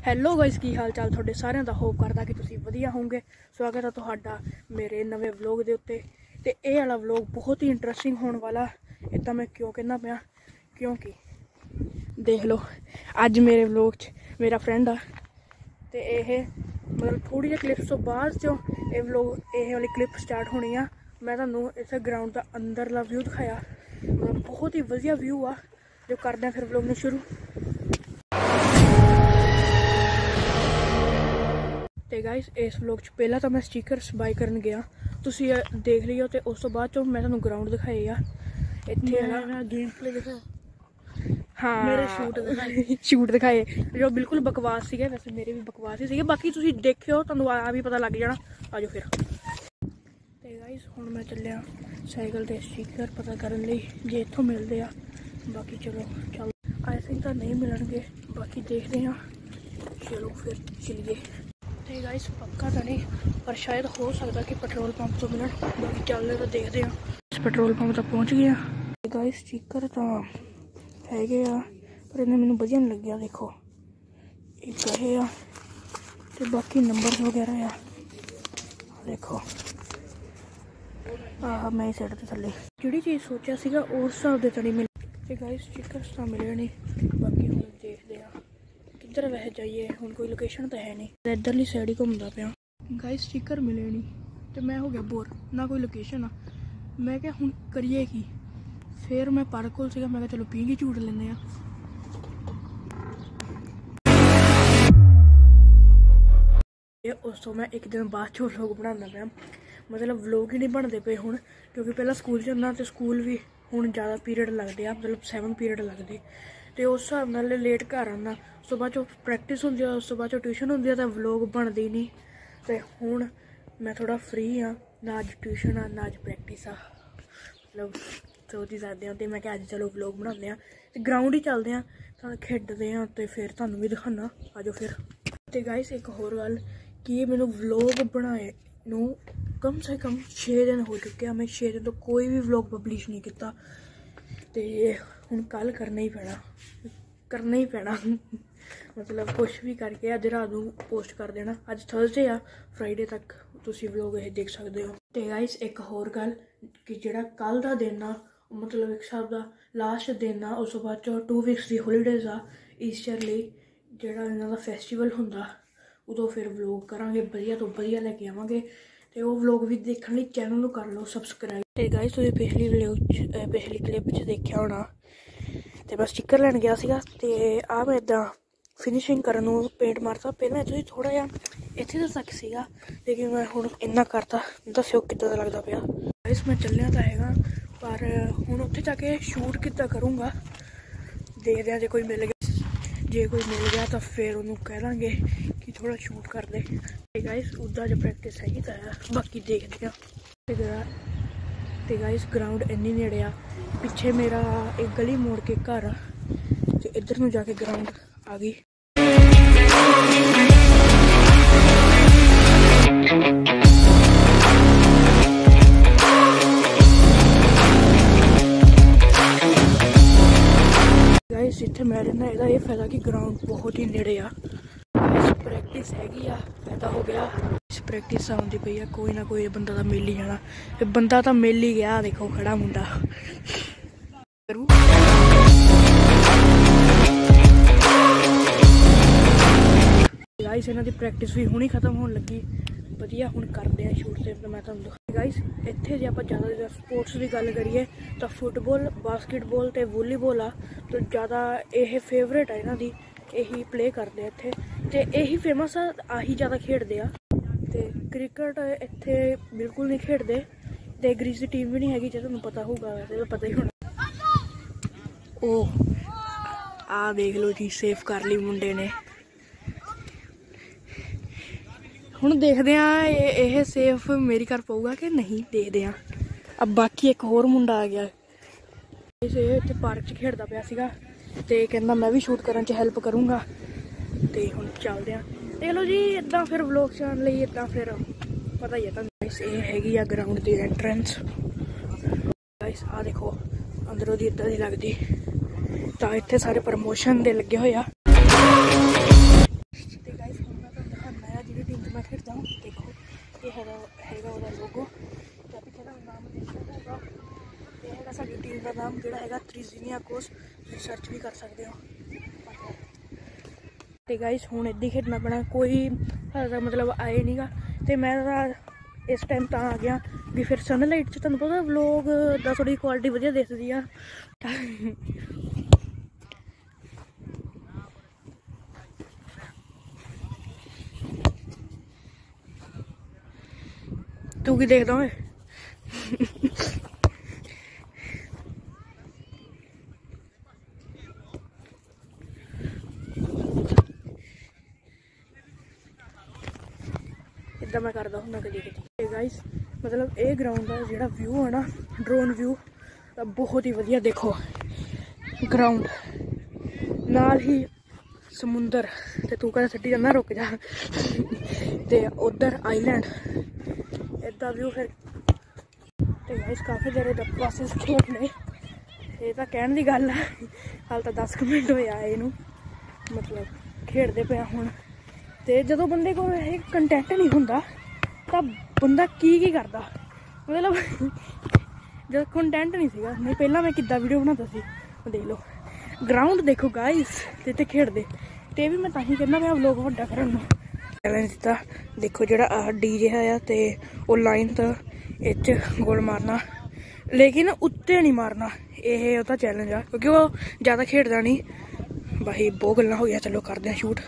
Hello guys, ਕੀ ਹਾਲ ਚਾਲ ਤੁਹਾਡੇ ਸਾਰਿਆਂ ਦਾ। ਹੋਪ ਕਰਦਾ ਕਿ ਤੁਸੀਂ ਵਧੀਆ ਹੋਵੋਗੇ। ਸਵਾਗਤ ਹੈ ਤੁਹਾਡਾ ਮੇਰੇ ਨਵੇਂ ਵਲੋਗ ਦੇ ਉੱਤੇ। ਤੇ ਇਹ ਵਾਲਾ ਵਲੋਗ ਬਹੁਤ ਹੀ ਇੰਟਰਸਟਿੰਗ ਹੋਣ ਵਾਲਾ। ਇੱਦਾਂ ਮੈਂ ਕਿਉਂ ਕਹਿੰਦਾ ਪਿਆ, ਕਿਉਂਕਿ ਦੇਖ ਲਓ ਅੱਜ ਮੇਰੇ ਵਲੋਗ 'ਚ ਮੇਰਾ ਫਰੈਂਡ ਆ। ਤੇ ਇਹ ਮਤਲਬ ਥੋੜੀ ਜਿਹੀ ਕਲਿੱਪਸ ਤੋਂ ਬਾਅਦ ਚੋਂ ਇਹ ਵਲੋਗ, ਇਹ ਵਾਲੀ ਕਲਿੱਪ ਸਟਾਰਟ ਹੋਣੀ ਆ। मैं तुहानू इस ग्राउंड का अंदरला व्यू दिखाया, मतलब बहुत ही वधिया व्यू आ। जो करते हैं फिर व्लॉग में शुरू। तो गाइस इस व्लॉग च पहला तो मैं स्टिकर्स बाय करन गया, तुसी देख लियो। तो उस तो बाद चो मैं तुहानू ग्राउंड दिखाए आ। इत्थे गेम प्ले दिखाया, हाँ मेरे शूट दिखाए जो बिल्कुल बकवास सीगे। वैसे मेरे भी बकवास ही सीगे, बाकी तुसी देखियो तुहानू आ भी पता लग जाना। आ जाओ फिर। गाइस हुण मैं चलिया साइकिल के स्टिकर पता करने लई जे इत्थों मिलते हैं। बाकी चलो चल, आई थिंक तो नहीं मिलणगे, बाकी देखते हैं। चलो फिर चलिए। तो गाइस पक्का तो नहीं, पर शायद हो सकता कि पेट्रोल पंप तो मिलन। बाकी चलते तो देखते हैं। पेट्रोल पंप तक पहुँच गया। गाइस स्टिकर तो है पर इन्हें मैनू वधिया नहीं लग्या। देखो एक है तो बाकी नंबर वगैरह आ देखो। मैं साइड तो थले जी चीज़ सोचा सीगा उस हिसाब से तो नहीं मिले। गाइस स्टिकर्स तो मिले नहीं। बाकी हम देखते हैं किधर वैसे जाइए। हुण कोई लोकेशन तो है नहीं, इधरली साइड ही घूमता पाया। गाइस स्टिकर मिले नहीं तो मैं हो गया बोर, ना कोई लोकेशन आ। मैं क्या हुण करिए की। फिर मैं पार्क कोल सीगा, मैं कहा चलो पी के झूट लेने आ। उस तो मैं एक दिन बाद चो व्लॉग बनाना पाया, मतलब व्लॉग ही नहीं बनते पे हुण, क्योंकि पहला स्कूल च होंदा तो स्कूल भी हुण ज़्यादा पीरियड लगते हैं, मतलब 7 पीरियड लगते। तो उस हिसाब नाल लेट घर आना। उस तो बाद प्रैक्टिस होंदी है, उस तो बाद ट्यूशन होंदी है, तो व्लॉग बनते ही नहीं। तो हुण मैं थोड़ा फ्री हाँ, ना अज ट्यूशन आ ना अज प्रैक्टिस आ, मतलब सोच ही सकते हैं। तो मैं क्या अज चलो व्लॉग बनाते हैं, तो ग्राउंड ही चलते हैं, तो खेडते हैं, तो फिर तुहानू भी दिखाना। आ जाओ फिर। तो गाइस एक होर गल कि मैनू व्लॉग बनाए नू कम से कम 6 दिन हो चुके हैं। मैं 6 दिन तो कोई भी व्लॉग पब्लिश नहीं किया। तो हुण कल करना ही पैना मतलब कुछ भी करके अज रात को पोस्ट कर देना। अज थर्सडे आ, फ्राइडे तक तुसी व्लॉग ये देख सकते हो। तो गाइस एक होर गल कि जिहड़ा कल दा दिन आ, मतलब एक हिसाब दा लास्ट दिन आ। उस बाद 2 वीक्स की हॉलीडेज आ ईस्टर लई, जिहड़ा इन्हां दा फैसटीवल हुंदा उदों फिर व्लॉग करांगे, वधिया तो वधिया लैके आवांगे। तो वो व्लॉग भी देखने लिए चैनल को कर लो सबसक्राइब। तो गाइस तुसीं पिछली क्लिप च देखा होना, तो मैं स्टिकर लैन गया सीगा। ते आ मैं इदां फिनिशिंग करन नूं पेंट मारता। पहले तुसीं थोड़ा जिहा इत्थे तक सीगा, लेकिन मैं हुण इन्ना करता। दस्सिओ किद्दां दा लगदा पिया। गाइस मैं चलिया तां हैगा, पर हुण उत्थे जाके शूट किद्दां करूँगा देखदे आं। जे कोई मिल गया तो फिर उन्होंने कह देंगे कि थोड़ा शूट कर दे। गाइस उदा जो प्रैक्टिस हैगी तो है, बाकी देखते हैं। तो गाइस ग्राउंड इन्नी नेड़े आ, पिछे मेरा एक गली मोड़ के घर आ, तो इधर नूं जाके ग्राउंड आ गई। गाइस इत्थे मैं रहना, ਇਹਦਾ ਇਹ फायदा कि ग्राउंड बहुत ही नेड़े आ। प्रैक्टिस हैगी आ, फायदा हो गया। इस प्रैक्टिस आउंदी पई आ, कोई ना कोई बंदा तो मिल ही जाना। बंदा तो मिल ही गया, देखो खड़ा मुंडा। गाइस इन्हां दी प्रैक्टिस भी हुणी खत्म होने लगी, वधिया हुण करदे आ शूट। ते मैं तुहानू गाइस इत्थे जे आपां ज़्यादा स्पोर्ट्स की गल करिए तो फुटबॉल, बास्केटबॉल ते वॉलीबॉल आ। तो ज़्यादा यह फेवरेट है इन्हां दी, यही प्ले करते इत्थे, ते यही फेमस आ, आही ज़्यादा खेडते आ। ते क्रिकेट इत्थे बिल्कुल नहीं खेडते, ते ग्रीस की टीम भी नहीं हैगी, जो तुहानू पता होगा, वैसे तो पता ही होना। ओह आ देख लो जी, सेफ कर ली मुंडे ने। हुण देखते हैं ये सेफ मेरी कर पाऊगा कि नहीं, देखते हैं। अब बाकी एक होर मुंडा आ गया, इत्थे पार्क च खेडदा पिया सीगा, ते कहंदा मैं भी शूट करन च हेल्प करूँगा। तो हुण चलते हैं। देख लो जी इदां फिर व्लॉग चलाने लई, इदां फिर पता ही है तुहानू। गाइस ये हैगी आ ग्राउंड की एंट्रेंस। गाइस आ देखो अंदरों दी इदां दी लगदी। तो इत्थे सारे प्रमोशन दे लगे हुए आ। ਤ੍ਰੀਜ਼ੀਨੀਆ ਕੋਸ, ਤੁਸੀਂ ਸਰਚ ਵੀ ਕਰ ਸਕਦੇ ਹੋ। ਤੇ ਗਾਇਸ ਹੁਣ ਇੱਦਾਂ ਹੀ ਖੇਡਣਾ ਪੈਣਾ, ਕੋਈ ਮਤਲਬ ਆਏ ਨੀਗਾ। ਤੇ ਮੈਂ ਇਸ ਟਾਈਮ ਤਾਂ ਆ ਗਿਆ ਵੀ ਫਿਰ ਸਨਲਾਈਟ 'ਚ ਤੁਹਾਨੂੰ ਪਤਾ ਵਲੋਗ ਦਾ ਥੋੜ੍ਹੀ ਕੁਆਲਿਟੀ ਵਧੀਆ ਦਿਖਦੀ ਆ। ਤੂੰ ਕੀ ਦੇਖਦਾ ਓਏ? इदा मैं करता हूँ कभी कभी। गाइस मतलब ये ग्राउंड का जो व्यू है ना, ड्रोन व्यू बहुत ही वधिया। देखो ग्राउंड नाल ही समुंदर, ते तू कहना छड्डी जाना, रुक जा। ते उधर आईलैंड, इदा व्यू। फिर ते गाइस काफ़ी देर पासे खेडने, ये तो कहने की गल है, हाल तो 10 मिनट होए आए नूं, मतलब खेडते पे हुण। तो जो बंदे को कंटेंट नहीं होंदा तो बंदा की करता, मतलब जो कंटेंट नहीं सीगा, नहीं पहला मैं किद्दां वीडियो बनाता सी, देख लो ग्राउंड देखो गाइस, ते खेडते। तो भी मैं तां कहना मैं व्लॉग वड्डा करन चैलेंज दिता। देखो जो डीजे है तो वो लाइन तो इच गोल मारना, लेकिन उत्ते नहीं मारना, ये उसका चैलेंज आ, क्योंकि वो ज़्यादा खेडदा नहीं। भाई बहुत गल्लां हो गया, चलो करते हैं शूट।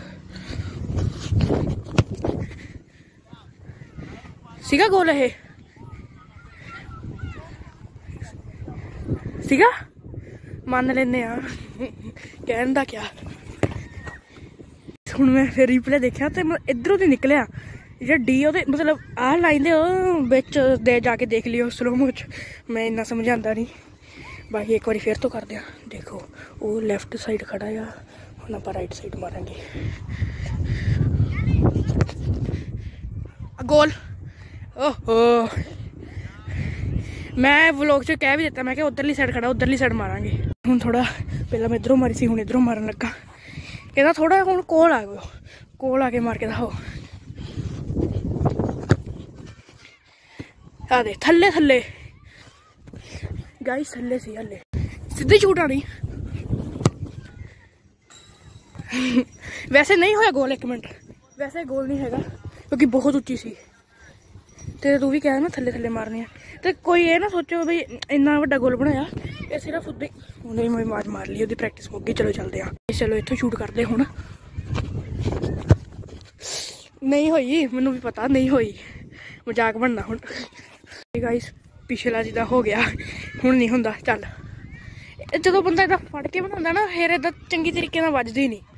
सीगा गोल है, सीगा मान लेने कहन दा क्या। हुण मैं फिर रिप्ले देखा तो इधरों तो निकलिया जो डी ओदे मतलब आ लाइन दे बिच दे जाके देख लियो स्लोमो च, मैं इन्ना समझ आंदा नहीं। बाकी एक बार फिर तो कर दिया। देखो वो लैफ्ट साइड खड़ा है, हुण आपां राइट साइड मारेंगे। गोल, ओहो मैं व्लॉग च कह भी दिता, मैं उधरली साइड खड़ा, उधरली साइड मारांगे। हुण थोड़ा पहला मैं इधरों मारी सी, हुण इधरों मारन लगा। कहता थोड़ा हुण कोल आ गयो, कोल आके मार के दिखाओ। आ दे थल्ले थल्ले गाइस, थल्ले सी हले सीधी शूट आनी। वैसे नहीं होया गोल, 1 मिनट, वैसे गोल नहीं हैगा क्योंकि बहुत उच्ची सी। ते तू भी कह ना थल्ले थल्ले मारने, तो कोई ये ना सोचो भाई इन्ना वड्डा गोल बनाया, ये सिर्फ उद्दे उन्हें मैं मार मार ली, उसकी प्रैक्टिस हो गई। चलो चलते हैं, चलो इत्थों शूट करते हुण। नहीं होई, मैनू भी पता नहीं होई, मजाक बनना हुण। गाइस पिछला जिदा हो गया, हुण नहीं हुंदा। चल जो बंदा इदा फड़ के बनांदा ना, फिर इदा चंगी तरीके नाल वजदी नहीं।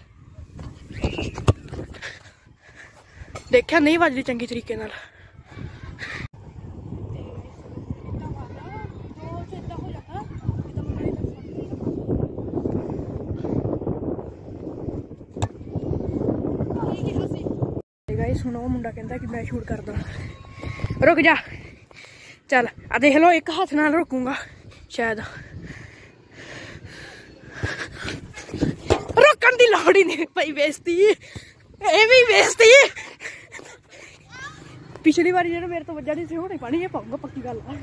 देखा नहीं वजदी चंगी तरीके नाल। सुनो मुंडा कहता कि मैं शूट करदा, रुक जा। चल आ देख लो, एक हाथ नाल रुकूंगा शायद, रुकन दी लोड़ ही नहीं भाई। बेइज्जती, ये भी बेइज्जती। पिछली बार जो मेरे तो वजह नहीं सी, हुणे पानी ये पाऊंगा, पक्की गल है।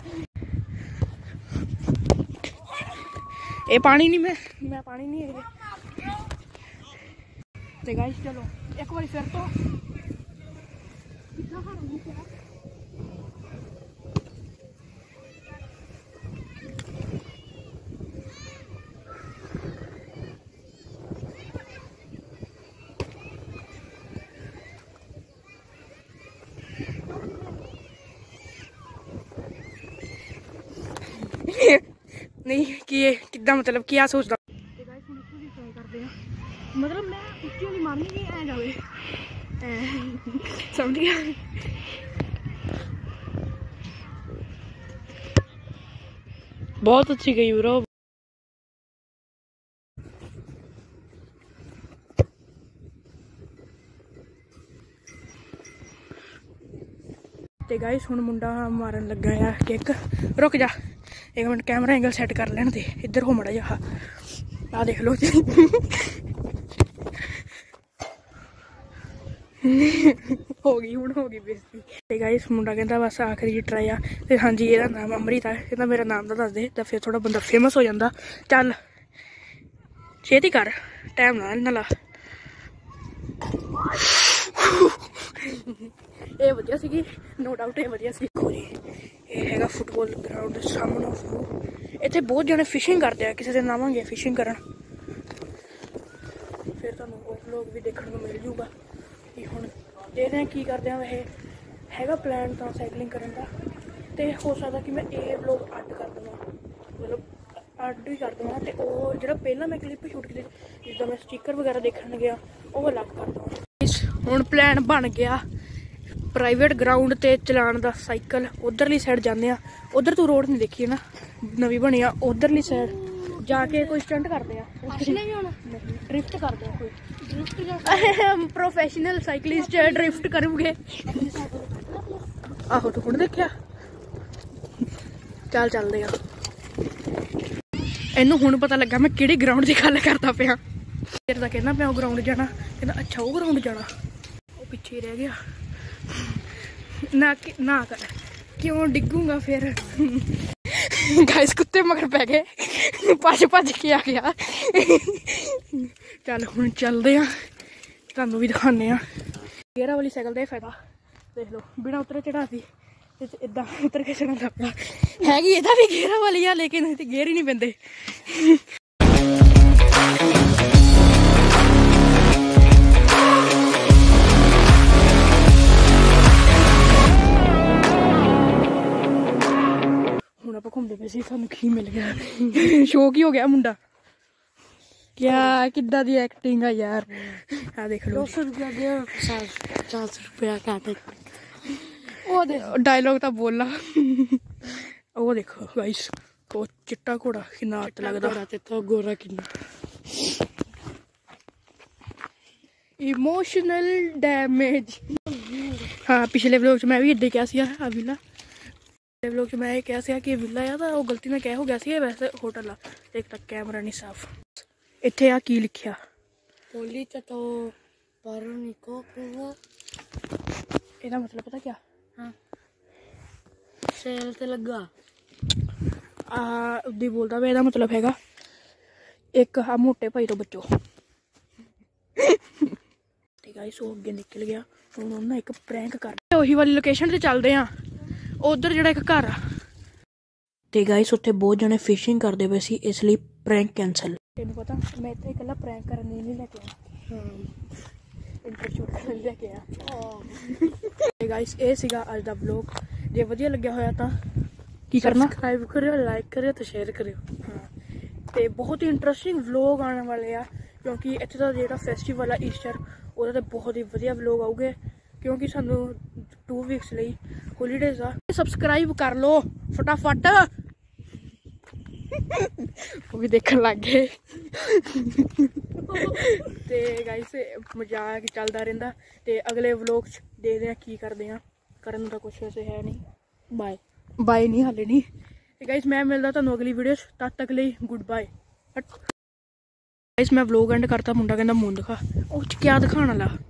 ये पानी नहीं, मैं पानी नहीं है। तो गाइस चलो एक बार फिर तो नहीं कि किदा, मतलब क्या सोचता। मतलब मैं उच्ची वाली मारनी कि ऐ जावे, समझ गया। बहुत अच्छी गई ब्रो। ते गाइस हुण मुंडा मारन लगा है किक। रुक जा 1 मिनट, कैमरा एंगल सेट कर लेने दे। इधर हो मड़ा जा, आ देख लो। होगी हुण होगी बेइज्जती। ते गाइस मुंडा कहंदा बस आखिरी जी ट्राई आ ते हाँ जी एह्दा नाम अमृत है। कहंदा मेरा नाम तो दस दे तां फिर थोड़ा बंदा फेमस हो जांदा। चल छेती कर टाइम ना इन्ना ला। ਇਹ ਵਧੀਆ ਸੀਗੀ नो डाउट ਇਹ ਵਧੀਆ ਸੀ। ਦੇਖੋ ਜੀ ਇਹ ਹੈਗਾ ਫੁੱਟਬਾਲ ਗਰਾਊਂਡ ਦੇ ਸਾਹਮਣੇ ਵਿਊ। ਇੱਥੇ ਬਹੁਤ ਜਣੇ ਫਿਸ਼ਿੰਗ ਕਰਦੇ ਆ। ਕਿਸੇ ਦਿਨ ਆਵਾਂਗੇ ਫਿਸ਼ਿੰਗ ਕਰਨ ਫਿਰ ਤੁਹਾਨੂੰ ਉਹ ਵਲੋਗ ਵੀ ਦੇਖਣ ਨੂੰ ਮਿਲ ਜੂਗਾ ਕਿ ਹੁਣ ਦੇਖਦੇ ਹਾਂ ਕੀ ਕਰਦੇ ਆ। ਵੈਸੇ ਹੈਗਾ ਪਲਾਨ ਤਾਂ ਸਾਈਕਲਿੰਗ ਕਰਨ ਦਾ ਤੇ ਹੋ ਸਕਦਾ ਕਿ ਮੈਂ ਇਹ ਵਲੋਗ ਅੱਡ ਕਰ ਦੇਵਾਂ ਮਤਲਬ ਅੱਡ ਹੀ ਕਰ ਦੇਵਾਂ ਤੇ ਉਹ ਜਿਹੜਾ ਪਹਿਲਾਂ ਮੈਂ ਕਲਿੱਪ ਸ਼ੂਟ ਕੀਤੀ ਜਿੱਦਾਂ ਮੈਂ ਸਟੀਕਰ ਵਗੈਰਾ ਦੇਖਣ ਗਿਆ ਉਹ ਅਲੱਗ ਕਰ ਦੇਵਾਂ। ਹੁਣ ਪਲਾਨ ਬਣ ਗਿਆ प्राइवेट ग्राउंड ते चलान दा साइकिल। उधरली साइड जाने उधर तू रोड नहीं देखी ना नवी बनी आ। उधरली साइड जाके कोई स्टंट करते ड्रिफ्ट करते कोई प्रोफेशनल साइकिलिस्ट ड्रिफ्ट करूंगे। आहो तू हुण देखिया चल चलदे आ। इनू हुण पता लगा मैं किहड़ी ग्राउंड दी गल करदा पिया। फिर तां कहना पिया ग्राउंड जाना कहना अच्छा वो ग्राउंड जाना वो पीछे रह गया। ना कर क्यों डिगूंगा फिर। गाइस कुत्ते मगर पै गए भज भज के आ गया। चल हुण चलदे आ तुहानू भी दिखाने आ। गेयर वाली साइकिल का फायदा देख लो बिना उतरे चढ़ाती इदा उतर के चढ़ाता पिया हैगी। इहदा भी गेयर वाली आ लेकिन गेयर ही नहीं पैंदे। ਆਪਾਂ ਘੁੰਮਦੇ ਪਏ ਸੀ ਸਾਨੂੰ ਕੀ ਮਿਲ ਗਿਆ ਸ਼ੌਕ ਹੀ ਹੋ ਗਿਆ ਮੁੰਡਾ। ਕਿਆ ਕਿੱਦਾਂ ਦੀ ਐਕਟਿੰਗ ਆ ਯਾਰ। ਆ ਦੇਖ ਲਓ 200 ਰੁਪਇਆ ਦੇ 50 ਰੁਪਇਆ ਕਾਟੇ ਉਹ ਡਾਇਲੌਗ ਤਾਂ ਬੋਲਾ। ਉਹ ਦੇਖੋ ਗਾਇਸ ਉਹ ਚਿੱਟਾ ਘੋੜਾ ਕਿੰਨਾ ਅੱਤ ਲੱਗਦਾ ਤੇ ਤਾਂ ਗੋਰਾ ਕਿੰਨਾ। Emotional damage. ਹਾਂ ਪਿਛਲੇ ਵਲੋਗ 'ਚ ਮੈਂ ਵੀ ਇੱਦਾਂ ਕਿਹਾ ਸੀ ਆ ਵਿਲਾ ਵਲੋਗ 'ਚ ਮੈਂ ਇਹ ਕਿਹਾ ਸੀ ਕਿ ਵਿਲਾ ਆ ਤਾਂ ਉਹ ਗਲਤੀ ਨਾਲ ਕਹਿ ਹੋ ਗਿਆ ਸੀ ਵੈਸੇ ਹੋਟਲ ਆ। ਇੱਕ ਤਾਂ ਕੈਮਰਾ ਨਹੀਂ ਸਾਫ਼। ਇੱਥੇ ਆ ਕੀ ਲਿਖਿਆ ਪੋਲੀ ਤੋ ਪਰ ਨਿਕੋ ਇਹਦਾ ਮਤਲਬ ਪਤਾ ਕਿਆ ਹਾਂ ਸੇਲ ਤੇ ਲੱਗਾ ਆ ਉੱਦੀ ਬੋਲਦਾ ਵੇ। ਇਹਦਾ ਮਤਲਬ ਹੈਗਾ ਇੱਕ ਆ ਮੋਟੇ ਭਾਈ ਤੋਂ ਬਚੋ। ਤੇ ਗਾਇਸ ਉਹ ਅੱਗੇ ਨਿਕਲ ਗਿਆ। ਹੁਣ ਉਹਨਾਂ ਇੱਕ ਪ੍ਰੈਂਕ ਕਰ ਉਹੀ ਵਾਲੀ ਲੋਕੇਸ਼ਨ ਤੇ ਚੱਲਦੇ ਆ। उधर जो एक घर आ गाइस उत्थे बहुत जने फिशिंग करते पे सी इसलिए प्रैंक कैंसल। तेन पता मैं इत्थे इकल्ला प्रैंक करने नहीं लेके आया। गाइस ये सीगा अज दा व्लॉग। जे वधिया लग्या होया तां की करना सब्सक्राइब करियो लाइक करियो ते शेयर करियो। हाँ ते बहुत ही इंटरस्टिंग व्लॉग आने वाले आ क्योंकि इत्थे दा जेहड़ा फैसटिवल आ ईस्टर ओहदे ते बहुत ही वधिया व्लॉग आऊगे क्योंकि सानू 2 वीक्स ਲਈ हॉलीडेज आ। सब्सक्राइब कर लो फटाफट वो भी देखने लग गए। ते गाइस मजाक चलता रहिंदा ते अगले व्लॉग च देखदे आ की करदे आ। करन दा कुछ वैसे है नहीं। बाय बाय नहीं हाले नहीं। ते गाइस मैं मिलदा तुहानू अगली वीडियो च तद तक ਲਈ गुड बाय। गाइस मैं व्लॉग एंड करता मुंडा कहंदा मून दिखा ਉਹ ਚ क्या दिखाने वाला